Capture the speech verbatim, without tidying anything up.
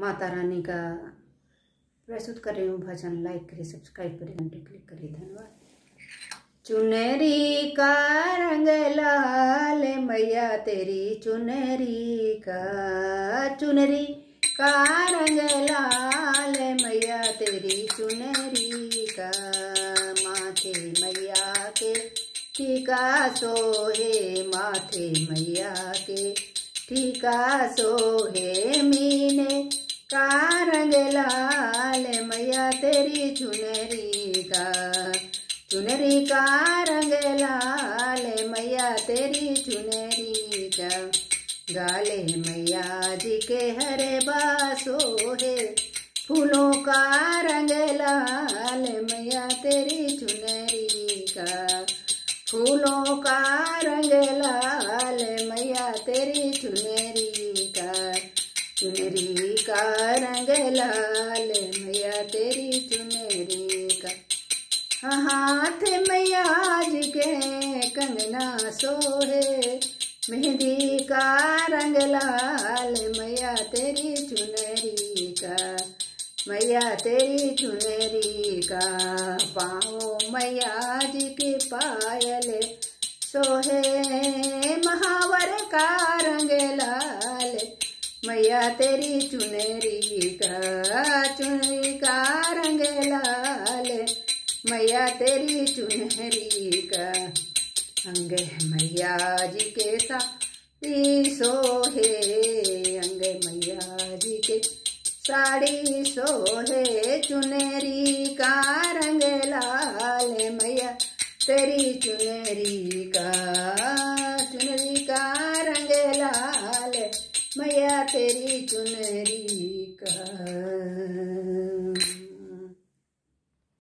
माता रानी का प्रस्तुत कर रही हूँ भजन। लाइक करिए, सब्सक्राइब करिए, घंटे क्लिक करिए। धन्यवाद। चुनरी का रंग लाल मैया तेरी चुनरी का, चुनरी का रंग लाल मैया तेरी चुनरी का, माथे मैया के टीका सोहे, माथे मैया के टीका सोहे, मीने का रंग लाल मैया तेरी चुनरी का, चुनरी का रंग लाल मैया तेरी चुनरी का, गाले मैया जी के हरे बासो है, फूलों का रंग लाल मैया तेरी चुनरी का, फूलों का रंग लाल मैया तेरी चुनरी का, चुनरी का रंग लाल मैया तेरी चुनरी का, हाथ मैया जी के कंगना सोहे, मेहंदी का रंग लाल मैया तेरी चुनरी का, मैया तेरी चुनरी का, पाँव मैया जी के पायल सोहे, महावर का रंग लाल मैया तेरी चुनरी का, चुनरी का रंग लाल मैया तेरी चुनरी का, अंग मैया जी के साड़ी सोहे, अंग मैया जी के साड़ी सोहे, चुनरी का रंग लाल मैया तेरी चुनरी का, चुनरी का रंग लाल मैया तेरी चुनरी का।